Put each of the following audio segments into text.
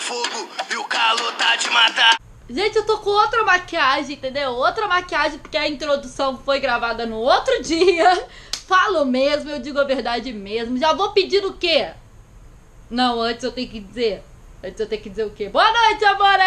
fogo e o calor tá de matar. Gente, eu tô com outra maquiagem, entendeu? Outra maquiagem porque a introdução foi gravada no outro dia. Falo mesmo, eu digo a verdade mesmo. Já vou pedir o quê? Não, antes eu tenho que dizer. Antes eu tenho que dizer o quê? Boa noite,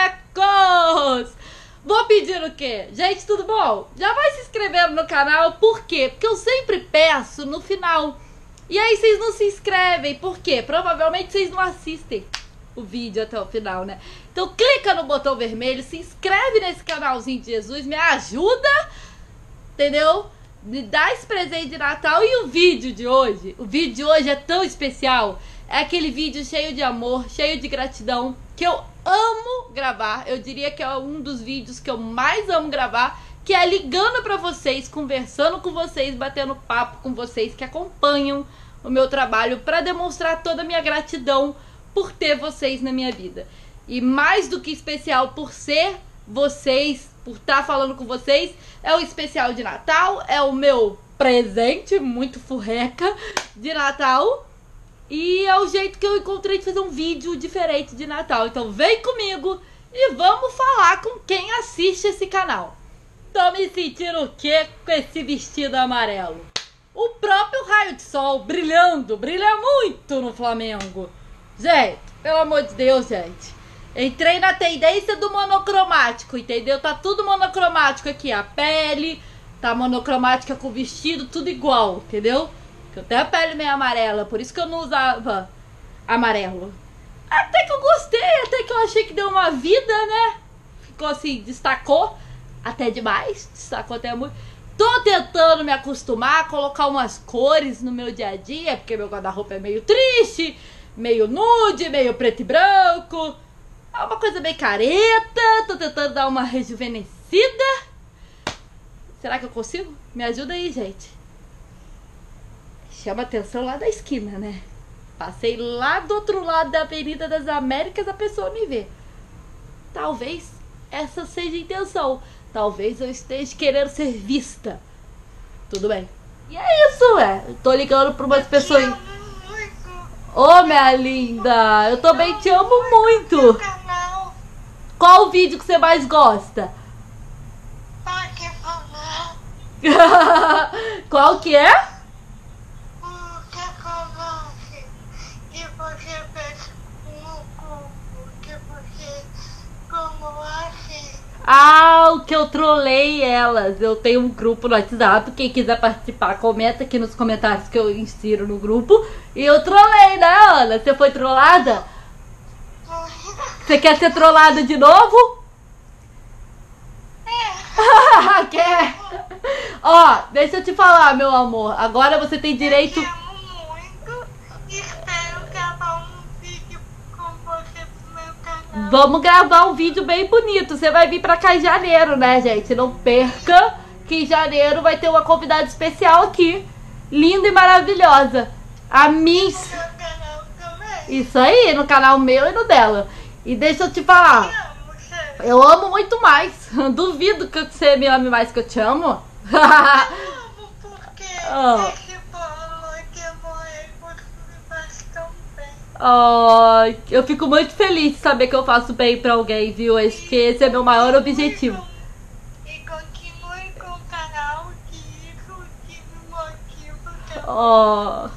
amorecos! Vou pedir o quê? Gente, tudo bom? Já vai se inscrevendo no canal, por quê? Porque eu sempre peço no final. E aí vocês não se inscrevem, por quê? Provavelmente vocês não assistem o vídeo até o final, né? Então clica no botão vermelho, se inscreve nesse canalzinho de Jesus, me ajuda, entendeu? Me dá esse presente de Natal. E o vídeo de hoje? O vídeo de hoje é tão especial. É aquele vídeo cheio de amor, cheio de gratidão, que eu amo gravar. Eu diria que é um dos vídeos que eu mais amo gravar, que é ligando pra vocês, conversando com vocês, batendo papo com vocês que acompanham o meu trabalho, pra demonstrar toda a minha gratidão por ter vocês na minha vida. E mais do que especial por ser vocês, por estar falando com vocês, é o especial de Natal, é o meu presente muito furreca de Natal. E é o jeito que eu encontrei de fazer um vídeo diferente de Natal. Então vem comigo e vamos falar com quem assiste esse canal. Tô me sentindo o quê com esse vestido amarelo? O próprio raio de sol brilhando, brilha muito no Flamengo. Gente, pelo amor de Deus, gente. Entrei na tendência do monocromático, entendeu? Tá tudo monocromático aqui. A pele tá monocromática com o vestido, tudo igual, entendeu? Eu tenho a pele meio amarela, por isso que eu não usava amarelo. Até que eu gostei, até que eu achei que deu uma vida, né? Ficou assim, destacou até demais, destacou até muito. Tô tentando me acostumar a colocar umas cores no meu dia a dia, porque meu guarda-roupa é meio triste, meio nude, meio preto e branco. É uma coisa bem careta, tô tentando dar uma rejuvenescida. Será que eu consigo? Me ajuda aí, gente. Chama atenção lá da esquina, né? Passei lá do outro lado da Avenida das Américas, a pessoa me vê. Talvez essa seja a intenção. Talvez eu esteja querendo ser vista. Tudo bem. E é isso, eu tô ligando pra umas pessoas. Ô, minha linda, eu também te amo muito. Qual o vídeo que você mais gosta? Qual que é? Ah, o que eu trolei elas. Eu tenho um grupo no WhatsApp. Quem quiser participar, comenta aqui nos comentários que eu insiro no grupo. E eu trolei, né, Ana? Você foi trollada? Você quer ser trollada de novo? Quer? Ó, deixa eu te falar, meu amor. Agora você tem direito... Vamos gravar um vídeo bem bonito. Você vai vir pra cá em janeiro, né, gente? Não perca que em janeiro vai ter uma convidada especial aqui. Linda e maravilhosa. A Miss. Isso aí, no canal meu e no dela. E deixa eu te falar. Eu amo muito mais. Duvido que você me ame mais que eu te amo. Eu amo porque esse bolo que eu morei me faz tão bem. Oh, eu fico muito feliz de saber que eu faço bem pra alguém, viu? Acho que esse é meu maior objetivo. E continue com o canal, que isso que me motiva. Oh.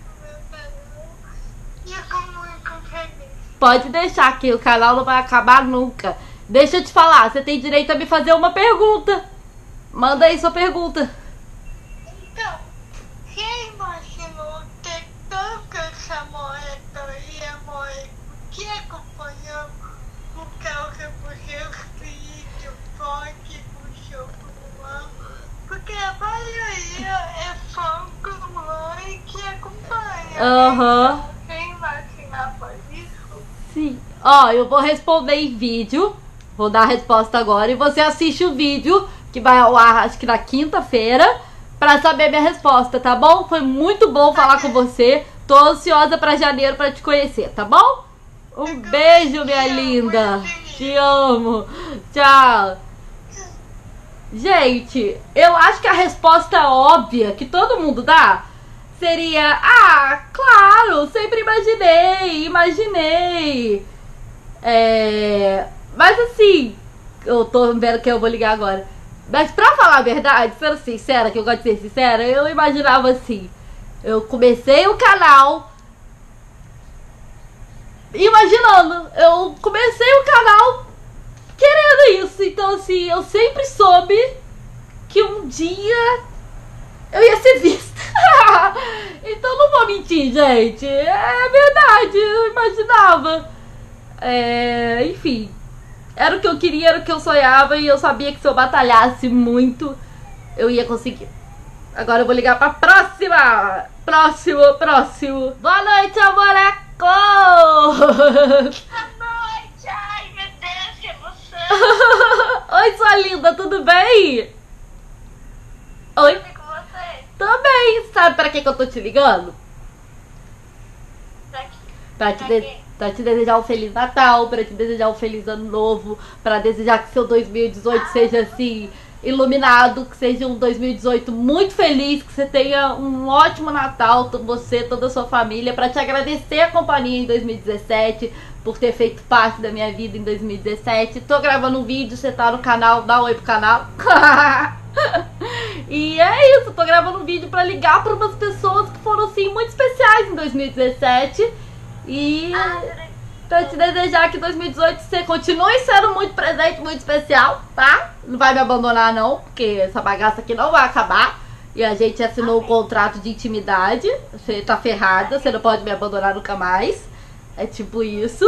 E eu fico muito feliz. Pode deixar que o canal não vai acabar nunca. Deixa eu te falar, você tem direito a me fazer uma pergunta. Manda aí sua pergunta. Então, você imaginou ter tanta essa moeda e a moeda que acompanhou por causa dos seus vídeos, pode do seu irmão? Porque a maioria é fã do mãe que acompanha. Aham. Então, você imaginava isso? Sim. Ó, eu vou responder em vídeo. Vou dar a resposta agora e você assiste o vídeo que vai ao ar, acho que na quinta-feira, pra saber minha resposta, tá bom? Foi muito bom falar com você. Tô ansiosa pra janeiro pra te conhecer, tá bom? Um beijo, minha linda. Te amo. Tchau. Gente, eu acho que a resposta óbvia que todo mundo dá seria: ah, claro, sempre imaginei. Mas assim, eu tô vendo que eu vou ligar agora. Mas pra falar a verdade, sendo sincera, que eu gosto de ser sincera, eu imaginava assim. Eu comecei o canal imaginando. Eu comecei o canal querendo isso. Então assim, eu sempre soube que um dia eu ia ser vista. Então não vou mentir, gente. É verdade, eu imaginava. Enfim, era o que eu queria, era o que eu sonhava. E eu sabia que se eu batalhasse muito, eu ia conseguir. Agora eu vou ligar pra próxima. Próximo. Boa noite, amoreco. Boa noite, ai meu Deus, que emoção. Oi, sua linda, tudo bem? Oi, Tudo com você? tô bem. Sabe pra que eu tô te ligando? Pra quê? Pra te desejar um Feliz Natal, pra te desejar um Feliz Ano Novo, pra desejar que seu 2018 seja assim, iluminado, que seja um 2018 muito feliz, que você tenha um ótimo Natal, você, toda a sua família, pra te agradecer a companhia em 2017, por ter feito parte da minha vida em 2017. Tô gravando um vídeo, você tá no canal, dá um oi pro canal. E é isso, tô gravando um vídeo pra ligar pra umas pessoas que foram assim muito especiais em 2017 e pra te desejar que 2018 você continue sendo muito presente, muito especial, tá? Não vai me abandonar não, porque essa bagaça aqui não vai acabar. E a gente assinou um contrato de intimidade. Você tá ferrada, você não pode me abandonar nunca mais. É tipo isso.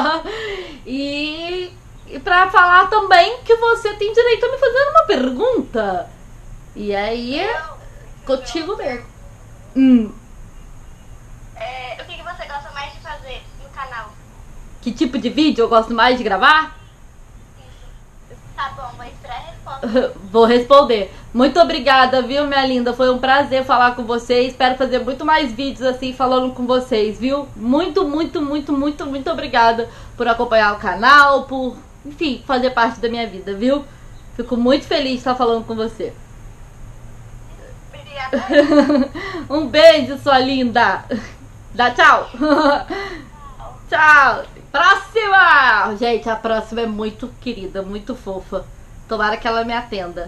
E pra falar também que você tem direito a me fazer uma pergunta. E aí, contigo mesmo. O que você gosta mais de fazer no canal? Que tipo de vídeo eu gosto mais de gravar? Isso. Tá bom, vou esperar a resposta. Vou responder. Muito obrigada, viu, minha linda? Foi um prazer falar com vocês. Espero fazer muito mais vídeos assim, falando com vocês, viu? Muito obrigada por acompanhar o canal, por, enfim, fazer parte da minha vida, viu? Fico muito feliz de estar falando com você. Obrigada. Um beijo, sua linda. Dá tchau. Tchau. Próxima. Gente, a próxima é muito querida, muito fofa. Tomara que ela me atenda.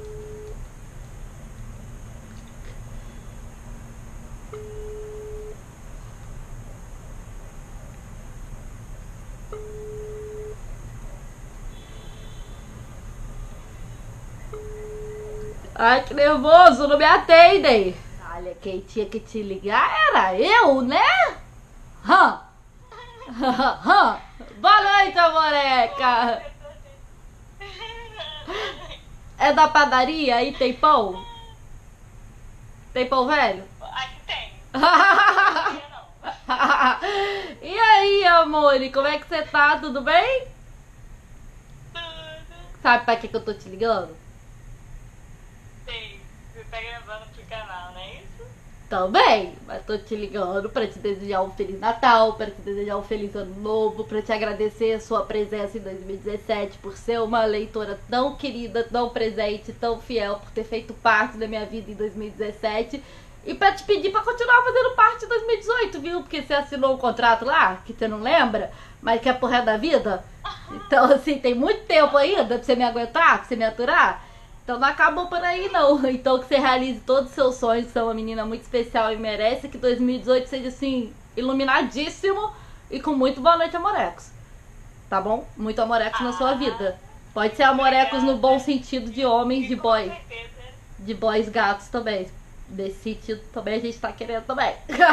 Ai, que nervoso, não me atendem. Olha, quem tinha que te ligar era eu, né? Boa noite, amoreca. É da padaria? Aí tem pão? Tem pão velho? Aqui tem. E aí, amor, como é que você tá? Tudo bem? Tudo. Sabe pra que eu tô te ligando? Sei. Você tá gravando pro canal, não é isso? Também, mas tô te ligando pra te desejar um Feliz Natal, pra te desejar um Feliz Ano Novo, pra te agradecer a sua presença em 2017, por ser uma leitora tão querida, tão presente, tão fiel, por ter feito parte da minha vida em 2017. E pra te pedir pra continuar fazendo parte em 2018, viu? Porque você assinou um contrato lá, que você não lembra, mas que é pro resto da vida. Então, assim, tem muito tempo ainda pra você me aguentar, pra você me aturar. Então não acabou por aí não. Então que você realize todos os seus sonhos, que você é uma menina muito especial e merece que 2018 seja assim, iluminadíssimo e com muito boa noite, amorecos. Tá bom? Muito amorecos na sua vida. Pode ser amorecos no bom sentido de homens, de boy. De boys gatos também. Nesse sentido também a gente tá querendo também.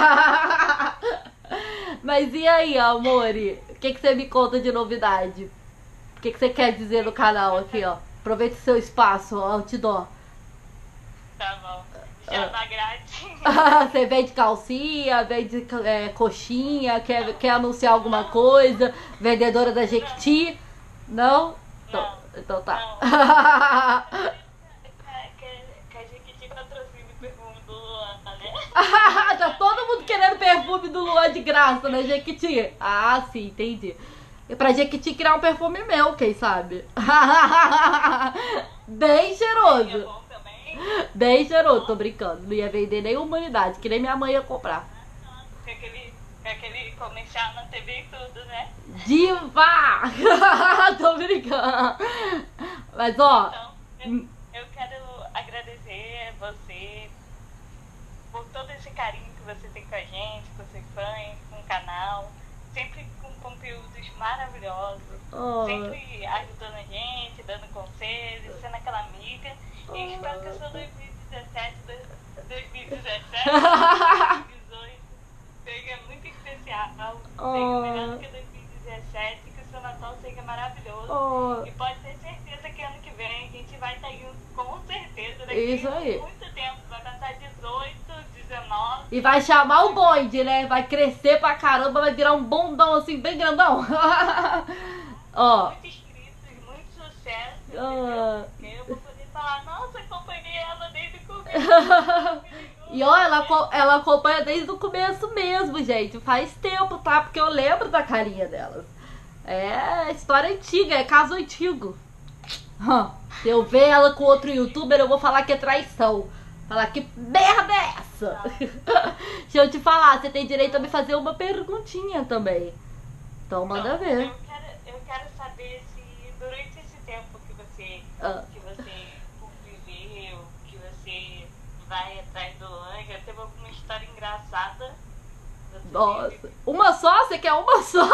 Mas e aí, amore? O que você me conta de novidade? O que você quer dizer no canal aqui, ó? Aproveite seu espaço, outdoor. Tá bom. Já tá grátis. Você vende calcinha, vende coxinha, quer anunciar alguma coisa? Vendedora da Jequiti? Não? Então tá. Que a Jequiti patrocina o perfume do Luan, né? Tá todo mundo querendo perfume do Luan de graça, né, Jequiti? Ah, sim, entendi. E pra Jequiti criar um perfume meu, quem sabe? Bem cheiroso. É bom também. Bem cheiroso, tô brincando. Não ia vender nenhuma unidade, que nem minha mãe ia comprar. Com aquele comercial na TV e tudo, né? Diva! Tô brincando. Mas, ó... Então, eu quero agradecer você por todo esse carinho que você tem com a gente, com seus fãs, com o canal. Sempre com conteúdos maravilhosos. Sempre ajudando a gente, dando conselhos, sendo aquela amiga. E espero que o seu 2017, 2018 seja muito especial. Seja melhor do que 2017, que o seu Natal seja maravilhoso. E pode ter certeza que ano que vem a gente vai estar junto, com certeza, daqui a muito tempo. Vai passar 18, 19. E vai chamar o bonde, né? Vai crescer pra caramba, vai virar um bondão assim, bem grandão. Ó. Muitos inscritos, muito sucesso. Eu vou poder falar, nossa, acompanhei ela desde o começo. E ó, ela acompanha desde o começo mesmo, gente. Faz tempo, tá? Porque eu lembro da carinha delas. É história antiga, é caso antigo. Se eu ver ela com outro youtuber, eu vou falar que é traição. Falar que merda é essa? Deixa eu te falar, você tem direito a me fazer uma perguntinha também. Então manda ver. Eu quero saber se durante esse tempo que você conviveu, que você vai atrás do Luan, já teve alguma história engraçada? Nossa, uma só? Você quer uma só?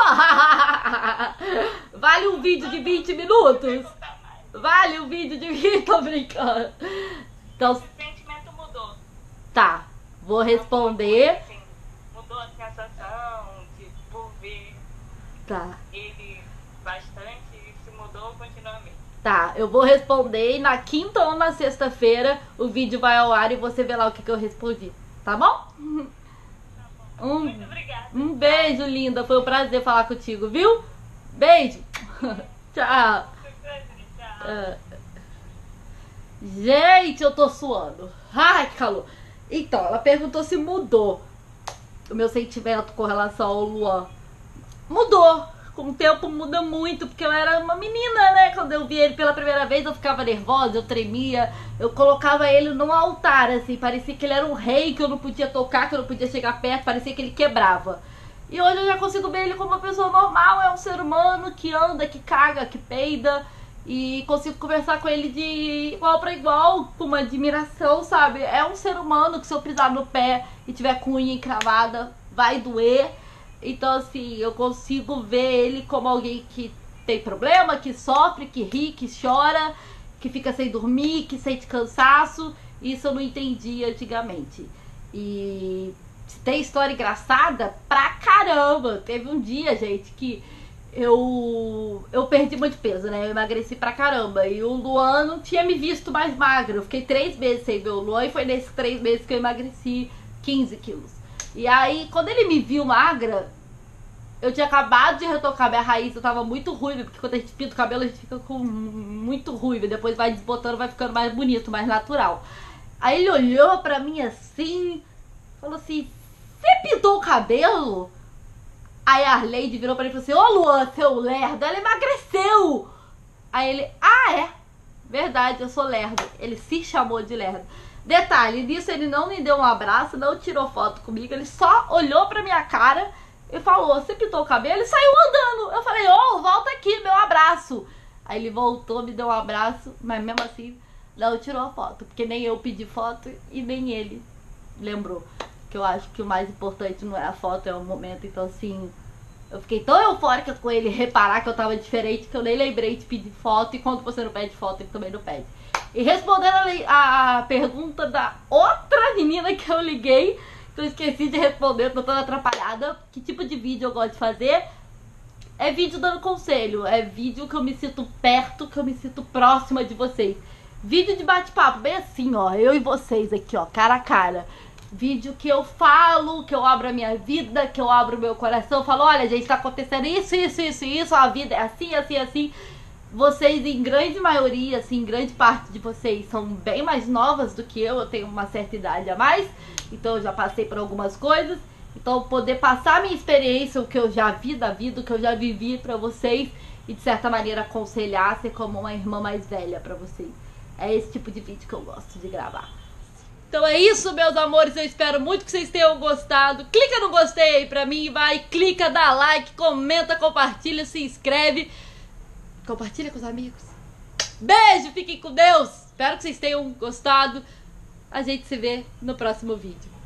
Vale um vídeo de 20 minutos? Vale um vídeo de 20? Tô brincando. Então, esse sentimento mudou. Tá, vou responder. Assim, mudou a sensação de por ver ele bastante, se mudou continuamente. Tá, eu vou responder e na quinta ou na sexta-feira o vídeo vai ao ar e você vê lá o que eu respondi. Tá bom? Muito obrigada. Um beijo, linda. Foi um prazer falar contigo, viu? Beijo. Tchau. Gente, eu tô suando. Ai, que calor. Então, ela perguntou se mudou o meu sentimento com relação ao Luan. Mudou. Com o tempo muda muito, porque eu era uma menina, né? Quando eu vi ele pela primeira vez, eu ficava nervosa, eu tremia. Eu colocava ele num altar, assim. Parecia que ele era um rei, que eu não podia tocar, que eu não podia chegar perto. Parecia que ele quebrava. E hoje eu já consigo ver ele como uma pessoa normal. É um ser humano que anda, que caga, que peida. E consigo conversar com ele de igual pra igual, com uma admiração, sabe? É um ser humano que se eu pisar no pé e tiver com unha encravada, vai doer. Então, assim, eu consigo ver ele como alguém que tem problema, que sofre, que ri, que chora, que fica sem dormir, que sente cansaço. Isso eu não entendi antigamente. E tem história engraçada pra caramba. Teve um dia, gente, que eu perdi muito peso, né? Eu emagreci pra caramba. E o Luan não tinha me visto mais magra. Eu fiquei 3 meses sem ver o Luan e foi nesses 3 meses que eu emagreci 15 quilos. E aí, quando ele me viu magra, eu tinha acabado de retocar minha raiz, eu tava muito ruiva, porque quando a gente pinta o cabelo, a gente fica com muito ruiva, depois vai desbotando, vai ficando mais bonito, mais natural. Aí ele olhou pra mim assim, falou assim, você pintou o cabelo? Aí a Arleide virou pra ele e falou assim, ô Luan, seu lerdo, ela emagreceu! Aí ele, ah é? Verdade, eu sou lerdo. Ele se chamou de lerdo. Detalhe, nisso ele não me deu um abraço, não tirou foto comigo, ele só olhou pra minha cara e falou, você pintou o cabelo? Ele saiu andando. Eu falei, ô, volta aqui, meu abraço. Aí ele voltou, me deu um abraço, mas mesmo assim não tirou a foto, porque nem eu pedi foto e nem ele lembrou. Que eu acho que o mais importante não é a foto, é o momento. Então assim, eu fiquei tão eufórica com ele reparar que eu tava diferente que eu nem lembrei de pedir foto. E quando você não pede foto, ele também não pede. E respondendo a pergunta da outra menina que eu liguei, que eu esqueci de responder, tô toda atrapalhada. Que tipo de vídeo eu gosto de fazer? É vídeo dando conselho, é vídeo que eu me sinto perto, que eu me sinto próxima de vocês. Vídeo de bate-papo, bem assim, ó, eu e vocês aqui, ó, cara a cara. Vídeo que eu falo, que eu abro a minha vida, que eu abro o meu coração, falo, olha, gente, tá acontecendo isso, a vida é assim, assim, assim. Vocês, em grande maioria, assim, grande parte de vocês são bem mais novas do que eu tenho uma certa idade a mais, então eu já passei por algumas coisas. Então, poder passar a minha experiência, o que eu já vi da vida, o que eu já vivi pra vocês, e de certa maneira aconselhar, ser como uma irmã mais velha pra vocês. É esse tipo de vídeo que eu gosto de gravar. Então é isso, meus amores. Eu espero muito que vocês tenham gostado. Clica no gostei aí pra mim, vai. Clica, dá like, comenta, compartilha, se inscreve. Compartilha com os amigos. Beijo, fiquem com Deus. Espero que vocês tenham gostado. A gente se vê no próximo vídeo.